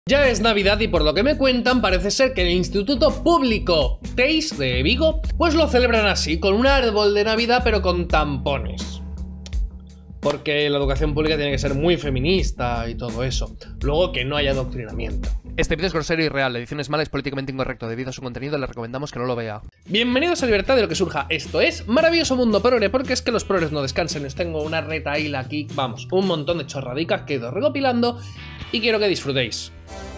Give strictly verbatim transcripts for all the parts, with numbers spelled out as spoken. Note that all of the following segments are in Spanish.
Ya es Navidad y por lo que me cuentan parece ser que el Instituto Público Teis de Vigo pues lo celebran así, con un árbol de Navidad pero con tampones. Porque la educación pública tiene que ser muy feminista y todo eso. Luego que no haya adoctrinamiento. Este vídeo es grosero y real, la edición es mala y es políticamente incorrecto. Debido a su contenido le recomendamos que no lo vea. Bienvenidos a Libertad de lo que surja. Esto es Maravilloso Mundo Progre, porque es que los progres no descansen. Les tengo una retaíla aquí, vamos, un montón de chorradicas que he ido recopilando y quiero que disfrutéis.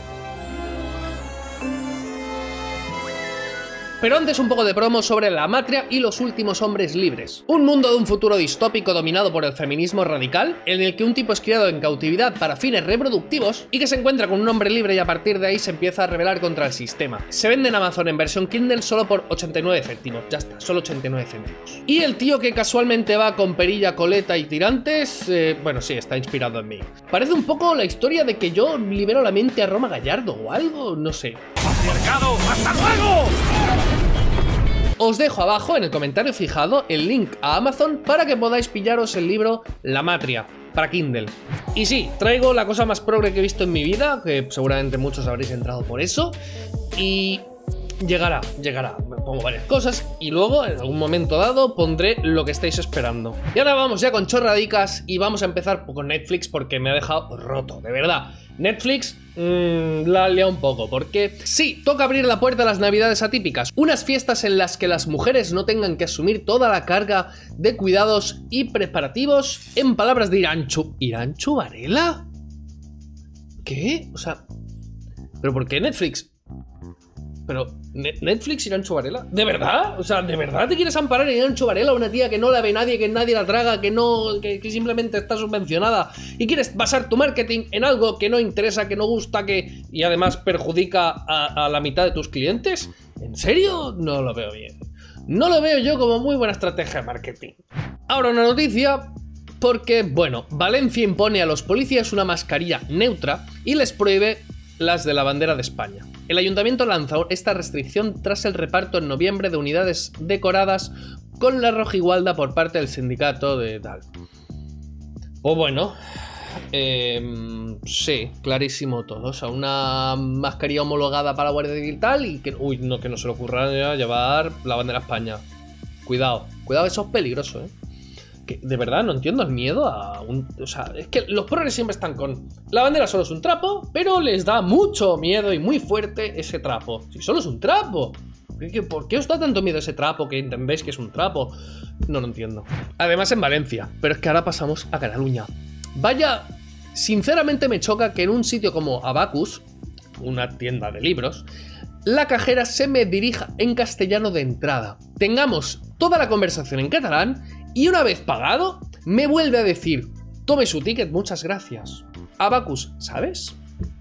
Pero antes un poco de promo sobre la Matria y los últimos hombres libres. Un mundo de un futuro distópico dominado por el feminismo radical, en el que un tipo es criado en cautividad para fines reproductivos y que se encuentra con un hombre libre y a partir de ahí se empieza a rebelar contra el sistema. Se vende en Amazon en versión Kindle solo por ochenta y nueve céntimos, ya está, solo ochenta y nueve céntimos. Y el tío que casualmente va con perilla, coleta y tirantes, eh, bueno sí, está inspirado en mí. Parece un poco la historia de que yo libero la mente a Roma Gallardo o algo, no sé. ¡Patriarcado! ¡Hasta luego! Os dejo abajo en el comentario fijado el link a Amazon para que podáis pillaros el libro La Matria para Kindle. Y sí, traigo la cosa más progre que he visto en mi vida, que seguramente muchos habréis entrado por eso, y llegará, llegará. Me pongo varias cosas y luego en algún momento dado pondré lo que estáis esperando. Y ahora vamos ya con chorradicas y vamos a empezar con Netflix porque me ha dejado roto, de verdad. Netflix mmm, la ha liado un poco, porque sí, toca abrir la puerta a las navidades atípicas, unas fiestas en las que las mujeres no tengan que asumir toda la carga de cuidados y preparativos, en palabras de Iranchu. ¿Iranchu Varela? ¿Qué? O sea, ¿pero por qué Netflix? Pero, ¿Netflix Iranchu Varela? ¿De verdad? O sea, ¿de verdad te quieres amparar en Iranchu Varela, una tía que no la ve nadie, que nadie la traga, que no, que, que simplemente está subvencionada y quieres basar tu marketing en algo que no interesa, que no gusta, que y además perjudica a, a la mitad de tus clientes? ¿En serio? No lo veo bien. No lo veo yo como muy buena estrategia de marketing. Ahora una noticia, porque, bueno, Valencia impone a los policías una mascarilla neutra y les prohíbe las de la bandera de España. El ayuntamiento lanzó esta restricción tras el reparto en noviembre de unidades decoradas con la rojigualda por parte del sindicato de tal. Pues bueno, eh, sí, clarísimo todo. O sea, una mascarilla homologada para la Guardia Civil tal y que, uy, no, que no se le ocurra llevar la bandera de España. Cuidado, cuidado, eso es peligroso, ¿eh? Que de verdad no entiendo el miedo a un... O sea, es que los progres siempre están con... La bandera solo es un trapo, pero les da mucho miedo y muy fuerte ese trapo. Si solo es un trapo. ¿Por qué os da tanto miedo ese trapo que entendéis que es un trapo? No lo entiendo. Además en Valencia. Pero es que ahora pasamos a Cataluña. Vaya... Sinceramente me choca que en un sitio como Abacus, una tienda de libros, la cajera se me dirija en castellano de entrada. Tengamos toda la conversación en catalán y una vez pagado, me vuelve a decir: tome su ticket, muchas gracias. Abacus, ¿sabes?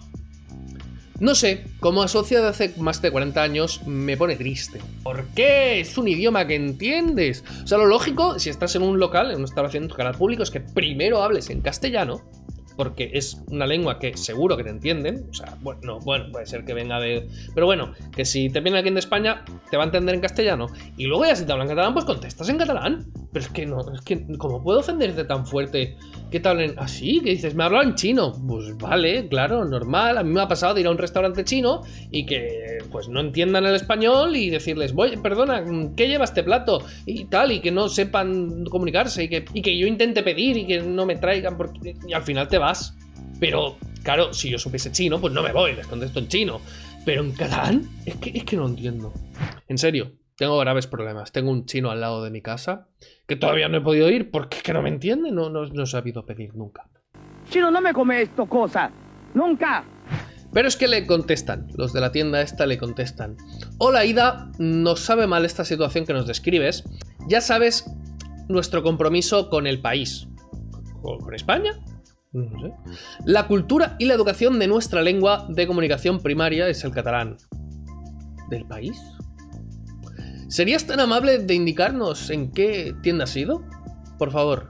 No sé, como asocia de hace más de cuarenta años, me pone triste. ¿Por qué? Es un idioma que entiendes. O sea, lo lógico, si estás en un local, en un establecimiento canal público, es que primero hables en castellano, porque es una lengua que seguro que te entienden. O sea, bueno, no, bueno, puede ser que venga de... Pero bueno, que si te viene alguien de España, te va a entender en castellano. Y luego ya si te hablan catalán, pues contestas en catalán. Pero es que no, es que ¿cómo puedo ofenderte tan fuerte que te hablen así? Que dices, me hablan en chino. Pues vale, claro, normal. A mí me ha pasado de ir a un restaurante chino y que pues no entiendan el español y decirles, voy, perdona, ¿qué lleva este plato? Y tal, y que no sepan comunicarse y que, y que yo intente pedir y que no me traigan porque... y al final te vas. Pero, claro, si yo supiese chino, pues no me voy, les contesto en chino. Pero en catalán, es que, es que no entiendo. En serio, tengo graves problemas. Tengo un chino al lado de mi casa que todavía no he podido ir porque es que no me entiende, no, no, no he sabido pedir nunca. Chino, no me come esto cosa, nunca. Pero es que le contestan, los de la tienda esta le contestan: hola Ida, nos sabe mal esta situación que nos describes. Ya sabes nuestro compromiso con el país. ¿Con España? No sé. La cultura y la educación de nuestra lengua de comunicación primaria es el catalán. ¿Del país? ¿Serías tan amable de indicarnos en qué tienda has ido? Por favor.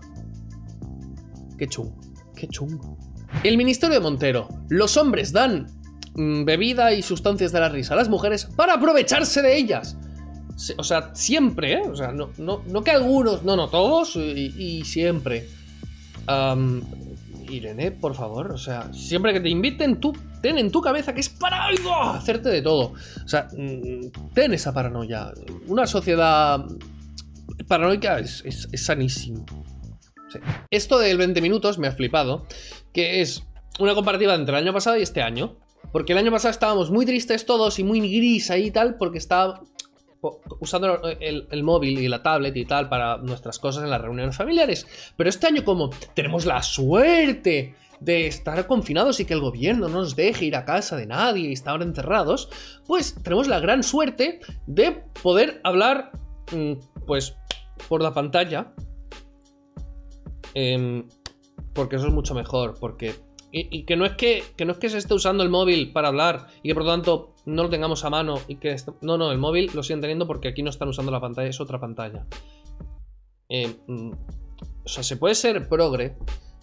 Qué chungo, qué chungo. El Ministerio de Montero. Los hombres dan mmm, bebida y sustancias de la risa a las mujeres para aprovecharse de ellas. O sea, siempre, ¿eh? O sea, no, no, no que algunos, no, no, todos y, y siempre. Um, Irene, por favor, o sea, siempre que te inviten, tú ten en tu cabeza que es para algo, hacerte de todo. O sea, ten esa paranoia. Una sociedad paranoica es, es, es sanísimo. Sí. Esto del veinte minutos me ha flipado, que es una comparativa entre el año pasado y este año. Porque el año pasado estábamos muy tristes todos y muy gris ahí y tal, porque estaba usando el, el móvil y la tablet y tal para nuestras cosas en las reuniones familiares. Pero este año, como tenemos la suerte de estar confinados y que el gobierno no nos deje ir a casa de nadie y estar encerrados, pues tenemos la gran suerte de poder hablar, pues, por la pantalla. Eh, porque eso es mucho mejor, porque... Y, y que no es que, que no es que se esté usando el móvil para hablar y que por lo tanto no lo tengamos a mano y que... Est- no, no, el móvil lo siguen teniendo porque aquí no están usando la pantalla, es otra pantalla. Eh, mm, o sea, se puede ser progre,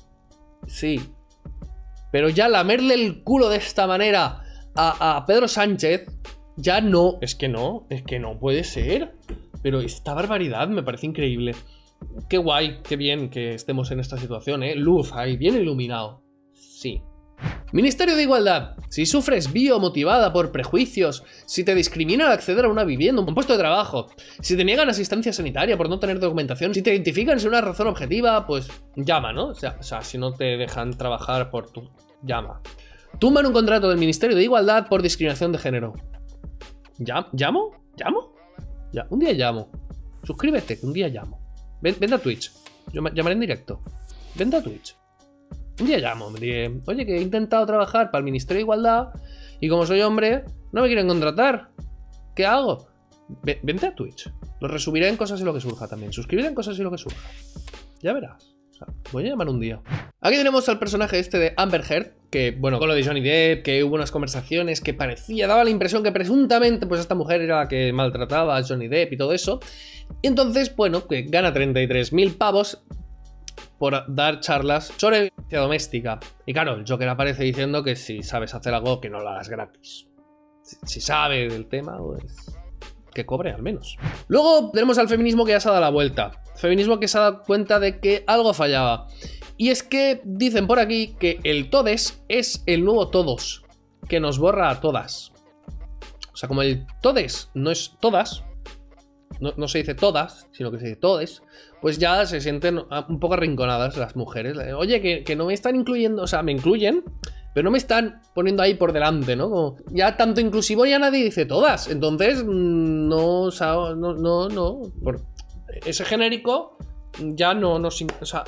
sí, pero ya lamerle el culo de esta manera a, a Pedro Sánchez, ya no, es que no, es que no puede ser. Pero esta barbaridad me parece increíble. Qué guay, qué bien que estemos en esta situación, ¿eh? Luz ahí, bien iluminado. Sí. Ministerio de Igualdad. Si sufres biomotivada por prejuicios, si te discriminan al acceder a una vivienda, un puesto de trabajo, si te niegan asistencia sanitaria por no tener documentación, si te identifican sin una razón objetiva, pues llama, ¿no? O sea, o sea si no te dejan trabajar por tu... llama. Tumban un contrato del Ministerio de Igualdad por discriminación de género. ¿Llam- ¿Llamo? ¿Llamo? Ya, un día llamo. Suscríbete, que un día llamo. Ven, vente a Twitch. Yo llamaré en directo. Vente a Twitch. Un día llamo, me diré, oye, que he intentado trabajar para el Ministerio de Igualdad y como soy hombre, no me quieren contratar. ¿Qué hago? V vente a Twitch. Lo resubiré en Cosas y lo que surja también. Suscríbete en Cosas y lo que surja. Ya verás. O sea, voy a llamar un día. Aquí tenemos al personaje este de Amber Heard, que, bueno, con lo de Johnny Depp, que hubo unas conversaciones que parecía, daba la impresión que presuntamente, pues esta mujer era la que maltrataba a Johnny Depp y todo eso. Y entonces, bueno, que gana treinta y tres mil pavos por dar charlas sobre violencia doméstica. Y claro, el Joker aparece diciendo que si sabes hacer algo, que no lo hagas gratis. Si, si sabe del tema, pues que cobre al menos. Luego tenemos al feminismo que ya se ha dado la vuelta. Feminismo que se ha dado cuenta de que algo fallaba. Y es que dicen por aquí que el todes es el nuevo todos, que nos borra a todas. O sea, como el todes no es todas, no, no se dice todas, sino que se dice todes, pues ya se sienten un poco arrinconadas las mujeres. Oye, que, que no me están incluyendo, o sea, me incluyen, pero no me están poniendo ahí por delante, ¿no? Como ya tanto inclusivo ya nadie dice todas. Entonces, no, o sea, no, no, no. Por ese genérico ya no nos... O sea...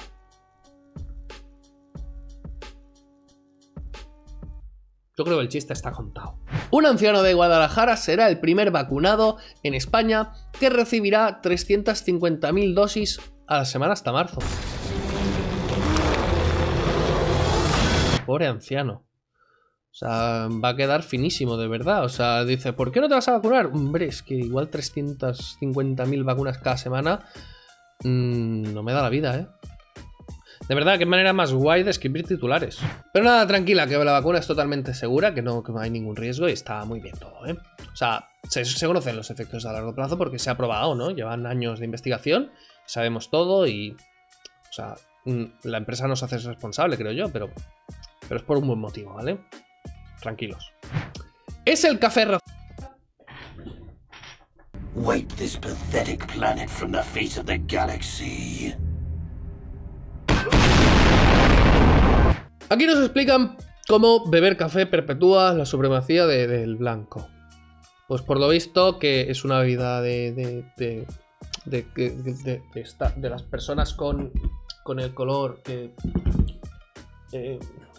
Yo creo que el chiste está contado. Un anciano de Guadalajara será el primer vacunado en España que recibirá trescientas cincuenta mil dosis a la semana hasta marzo. Pobre anciano. O sea, va a quedar finísimo, de verdad. O sea, dice, ¿por qué no te vas a vacunar? Hombre, es que igual trescientas cincuenta mil vacunas cada semana mmm, no me da la vida, ¿eh? De verdad, qué manera más guay de escribir titulares. Pero nada, tranquila, que la vacuna es totalmente segura, que no, que no hay ningún riesgo y está muy bien todo, ¿eh? O sea, se, se conocen los efectos a largo plazo porque se ha probado, ¿no? Llevan años de investigación, sabemos todo y... O sea, la empresa no se hace responsable, creo yo, pero, pero es por un buen motivo, ¿vale? Tranquilos. Es el café racista. Wipe this pathetic planet from the face of the galaxy. Aquí nos explican cómo beber café perpetúa la supremacía de, del blanco. Pues por lo visto que es una bebida de de, de, de, de, de, de, esta, de las personas con, con el color que... Eh,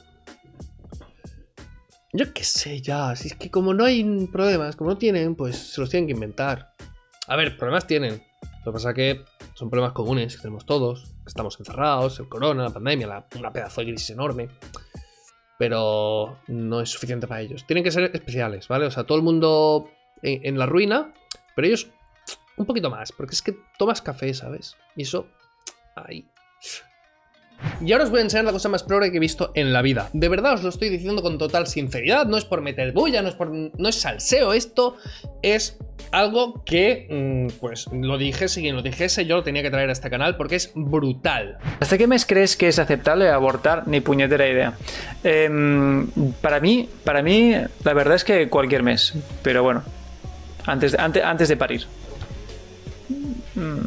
yo qué sé ya, si es que como no hay problemas, como no tienen, pues se los tienen que inventar. A ver, problemas tienen. Lo que pasa es que son problemas comunes que tenemos todos, que estamos encerrados, el corona, la pandemia, la, una pedazo de crisis enorme. Pero no es suficiente para ellos. Tienen que ser especiales, ¿vale? O sea, todo el mundo en, en la ruina, pero ellos un poquito más, porque es que tomas café, ¿sabes? Y eso... ahí... Y ahora os voy a enseñar la cosa más progre que he visto en la vida. De verdad os lo estoy diciendo con total sinceridad. No es por meter bulla, no es por, no es salseo. Esto es algo que, mmm, pues lo dijese, quien lo dijese, yo lo tenía que traer a este canal porque es brutal. ¿Hasta qué mes crees que es aceptable abortar? Ni puñetera idea. Eh, para mí, para mí, la verdad es que cualquier mes. Pero bueno, antes, antes, antes de parir. Mm.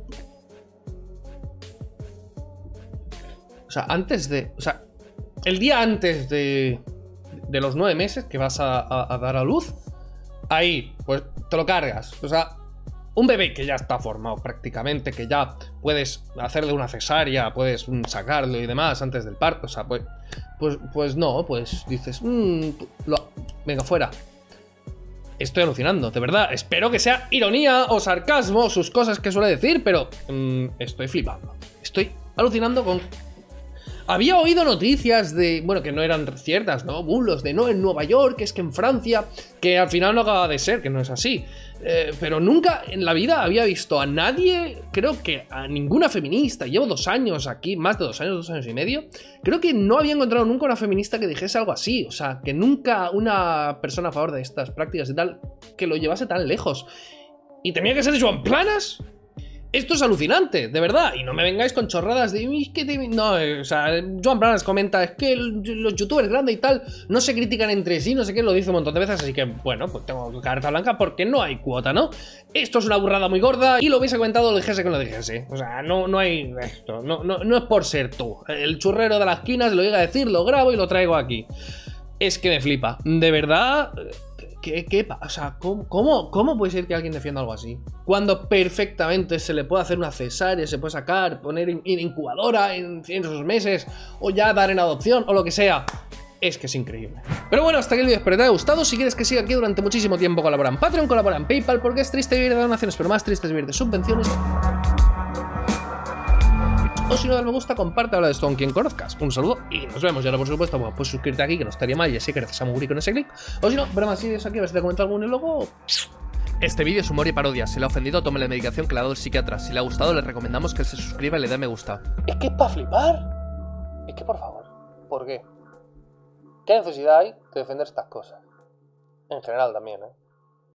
O sea, antes de... O sea, el día antes de, de los nueve meses que vas a, a, a dar a luz, ahí, pues te lo cargas. O sea, un bebé que ya está formado prácticamente, que ya puedes hacerle una cesárea, puedes sacarlo y demás antes del parto. O sea, pues, pues, pues no, pues dices, mmm, lo, venga, fuera. Estoy alucinando, de verdad. Espero que sea ironía o sarcasmo, sus cosas que suele decir, pero mmm, estoy flipando. Estoy alucinando con... Había oído noticias de, bueno, que no eran ciertas, ¿no? Bulos de no, en Nueva York, es que en Francia, que al final no acaba de ser, que no es así. Eh, pero nunca en la vida había visto a nadie, creo que a ninguna feminista, llevo dos años aquí, más de dos años, dos años y medio, creo que no había encontrado nunca una feminista que dijese algo así. O sea, que nunca una persona a favor de estas prácticas y tal, que lo llevase tan lejos. Y tenía que ser Joan Planas. Esto es alucinante, de verdad. Y no me vengáis con chorradas de... ¿Qué te... No, eh, o sea, Joan Planas comenta, es que el, los youtubers grandes y tal no se critican entre sí, no sé qué, lo dice un montón de veces, así que, bueno, pues tengo carta blanca porque no hay cuota, ¿no? Esto es una burrada muy gorda y lo hubiese comentado, lo dijese que lo dijese. O sea, no, no hay esto, no, no, no es por ser tú. El churrero de la esquina se lo llega a decir, lo grabo y lo traigo aquí. Es que me flipa, de verdad... ¿Qué, qué pasa? O sea, ¿cómo, cómo, ¿cómo puede ser que alguien defienda algo así? Cuando perfectamente se le puede hacer una cesárea, se puede sacar, poner en, en incubadora en, en esos meses, o ya dar en adopción, o lo que sea. Es que es increíble. Pero bueno, hasta aquí el vídeo, espero que te haya gustado. Si quieres que siga aquí durante muchísimo tiempo, colabora en Patreon, colabora en PayPal, porque es triste vivir de donaciones, pero más triste es vivir de subvenciones. O si no, dale me gusta, comparte, habla de esto con quien conozcas. Un saludo y nos vemos. Y ahora, por supuesto, bueno, puedes suscribirte aquí, que no estaría mal, y así creces a Muguri con ese clic. O si no, ver más vídeos aquí, a ver si te comento algún y luego... Este vídeo es humor y parodia. Si le ha ofendido, tome la medicación que le ha dado el psiquiatra. Si le ha gustado, le recomendamos que se suscriba y le dé me gusta. Es que es para flipar. Es que, por favor, ¿por qué? ¿Qué necesidad hay de defender estas cosas? En general también, ¿eh?